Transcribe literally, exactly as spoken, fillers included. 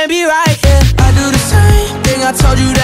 can't be right, yeah. I do the same thing I told you that